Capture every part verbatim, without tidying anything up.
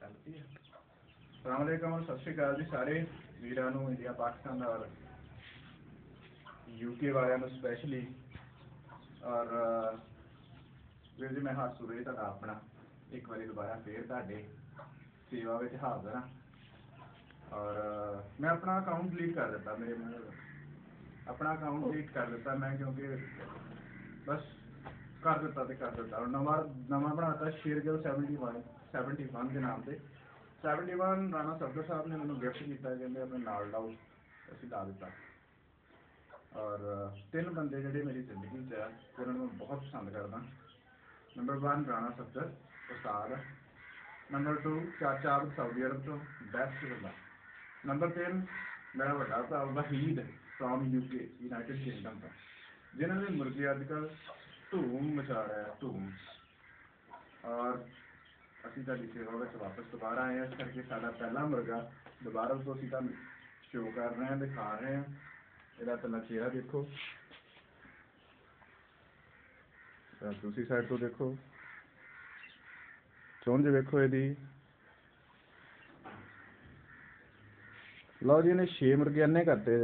अस्सलामुअलैकुम और सत श्री अकाल जी सारे वीरां नूं इंडिया पाकिस्तान और यूके वालियां नूं स्पैशली और वीर जी मैं हाथ सूरज तुहाडा अपना एक बार दोबारा फिर तुहाडे सेवा विच हाज़र हाँ और मैं अपना अकाउंट डिलीट कर दिता मेरे अपना अकाउंट डिलीट कर दिता मैं क्योंकि बस कर दिता तो कर दिता और नवा नवा बनाता Shergill seventy one seventy one के नाम से सैवनटी वन राणा सफदर साहब ने मैंने गिफ्ट किया कहते अपने नाल लाओ असी ला दिता और तीन बंदे जोड़े मेरी जिंदगी च जिन्होंने मैं बहुत पसंद करदा नंबर वन राणा सफदर उस्ताद नंबर टू चाचा अब्द सऊदी अरब तो बेस्ट बंदा नंबर तीन मेरा बड़ा भरा Waheed from UK United Kingdom का जिन्होंने मुर्गे अजकल धूम मचा रहा है धूम और ਅਸੀਂ ਤੁਹਾਡੀ ਸੇਵਾ ਵਿੱਚ ਵਾਪਸ ਦੁਬਾਰਾ ਆਏ ਹਾਂ ਇਸ ਕਰਕੇ ਸਾਡਾ ਪਹਿਲਾ ਮੁਰਗਾ ਦੁਬਾਰਾ ਤੋਂ ਅਸੀਂ ਤੁਹਾਨੂੰ ਸ਼ੋਅ ਕਰ ਰਹੇ ਹਾਂ ਦਿਖਾ ਰਹੇ ਹਾਂ ਇਹਦਾ ਪਹਿਲਾਂ ਚਿਹਰਾ ਦੇਖੋ ਤਾਂ ਦੂਸਰੀ ਸਾਈਡ ਤੋਂ ਦੇਖੋ ਚੋਂਜ ਵੇਖੋ ਇਹਦੀ ਲਓ ਜੀ ਇਹਨੇ ਛੇ ਮੁਰਗੇ ਅੰਨੇ ਕਰਤੇ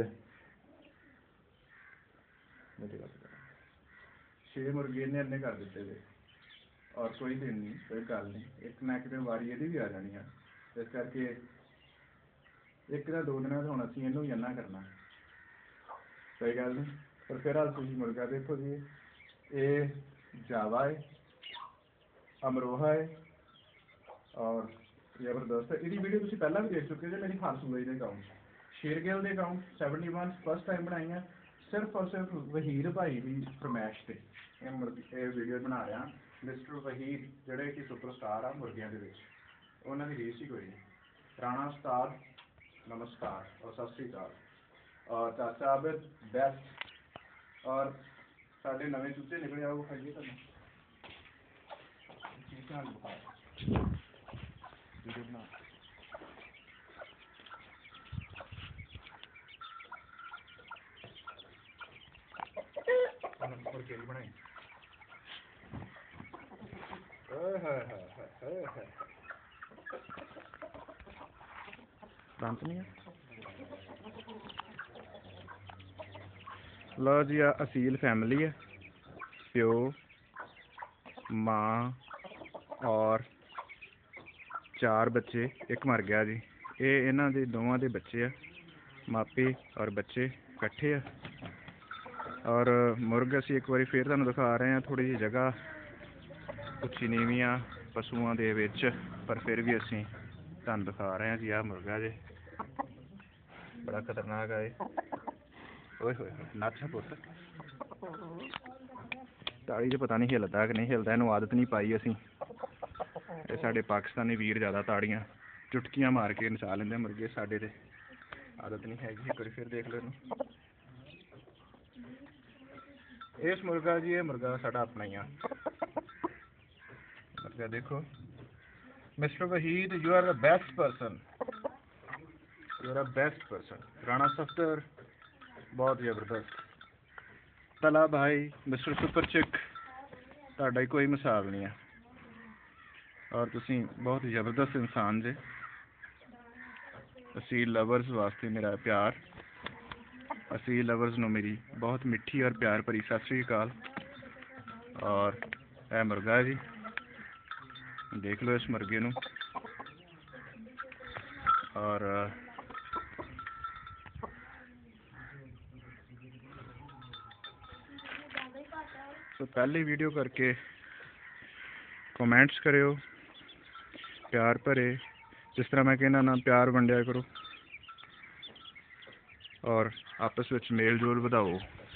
ਛੇ ਮੁਰਗੇ ਇਹਨੇ ਅੰਨੇ ਕਰ ਦਿੱਤੇ ਜੇ और कोई दिन नहीं कोई गल नहीं एक ना एक दिन वारी ये भी आ जानी है इस करके एक ना दो दिन हम असी इनू ही अन्ना करना कोई गल नहीं पर फिर अल तुम मुर्गा देखो जी ये जावा है अमरोहा है और जबरदस्त है ये वीडियो तुम पहला भी देख चुके हो मेरी खाल सूरज के अकाउंट शेरगिल के account seventy one first time बनाई है सिर्फ और सिर्फ वहीर भाई की फरमैश से ये मुर्गी वीडियो बना रहा मिस्टर वहीद जोड़े कि सुपरस्टार आ मुर्गियों के उन्होंने रीस ही कोई नहीं राणा उस्ताद नमस्कार और सत श्री अकाल और चाचा आबिद बेस्ट और साढ़े नवे चूचे निकले आओ खाइए तुम बनाई दांत नहीं है लो जी आ असील फैमिली है प्यो माँ और चार बच्चे एक मर गया जी ये इन्हों के दोवां के बच्चे है मापे और बच्चे इकट्ठे है और मुर्ग असी एक बार फिर तुहानूं दिखा रहे हैं थोड़ी जी जगह उच्ची नीवियां पशुओं के विच पर फिर भी असी तुहानूं दिखा रहे हैं जी आ मुर्गा जे बड़ा खतरनाक है ओए होए नच पुत ताड़ी च पता नहीं हिलदा कि नहीं हिलदा इहनूं आदत नहीं पाई असी ये साडे पाकिस्तानी वीर ज़्यादा ताड़ियां चुटकियां मार के नचा लेंदे मुर्गे साडे ते आदत नहीं हैगी एक बार फिर देख लो इस मुर्गा जी ये मुर्गा साडा अपना ही आ मुर्गा देखो mister Waheed you are the best person you are a best person Rana Safdar बहुत जबरदस्त तला भाई मिस्टर सुपर चिक तुहाडा ही कोई मिसाल नहीं है और तुसी बहुत ही जबरदस्त इंसान जे असील लवर्स वास्ते मेरा प्यार असील लवर्स नूं मेरी बहुत मिठी और प्यार भरी सत श्री अकाल और यह मुर्गा जी देख लो इस मुर्गे नूं और तो पहली वीडियो करके कमेंट्स करो प्यार भरे जिस तरह मैं कहना ना प्यार वंडिया करो और आपस में मेल जोल बढ़ाओ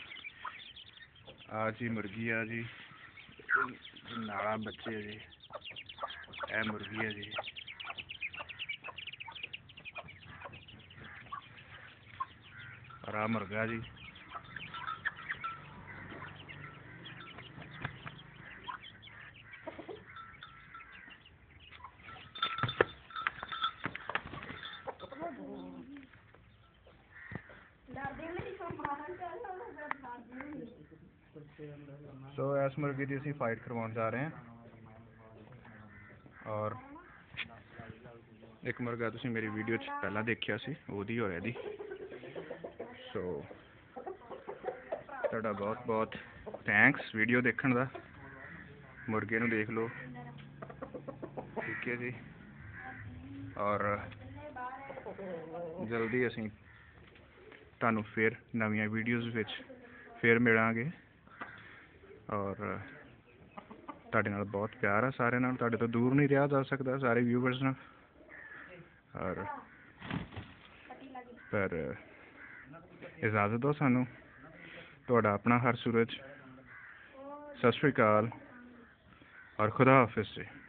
आ जी मुर्गी आ जी नाला बच्चे है जी ए मुर्गी है जी और आ मुर्गा जी सो so, इस मुर्गी की असी फाइट करवाने जा रहे हैं और ਇੱਕ ਮੁਰਗਾ ਤੁਸੀਂ ਮੇਰੀ ਵੀਡੀਓ 'ਚ ਪਹਿਲਾਂ ਦੇਖਿਆ ਸੀ, ਉਹਦੀ ਔਰ ਇਹਦੀ। ਸੋ ਤੁਹਾਡਾ ਬਹੁਤ ਬਹੁਤ ਥੈਂਕਸ ਵੀਡੀਓ ਦੇਖਣ ਦਾ। ਮੁਰਗੇ ਨੂੰ ਦੇਖ ਲਓ, ਠੀਕ ਹੈ ਜੀ। ਔਰ ਜਲਦੀ ਅਸੀਂ ਤੁਹਾਨੂੰ ਫਿਰ ਨਵੀਆਂ ਵੀਡੀਓਜ਼ ਵਿੱਚ ਫਿਰ ਮਿਲਾਂਗੇ। ਔਰ ਤੁਹਾਡੇ ਨਾਲ ਬਹੁਤ ਪਿਆਰ ਆ ਸਾਰਿਆਂ ਨਾਲ, ਤੁਹਾਡੇ ਤੋਂ ਦੂਰ ਨਹੀਂ ਰਿਹਾ ਜਾ ਸਕਦਾ ਸਾਰੇ ਵਿਊਵਰਸ ਨਾਲ। ਔਰ ਪਰ ਇਜਾਜ਼ਤ ਦਿਓ ਸਾਨੂੰ। ਤੁਹਾਡਾ ਆਪਣਾ ਹਰਸੂਰਜ। ਸਤਿ ਸ਼੍ਰੀ ਅਕਾਲ ਔਰ ਖੁਦਾ ਹਾਫਿਜ਼ ਜੀ।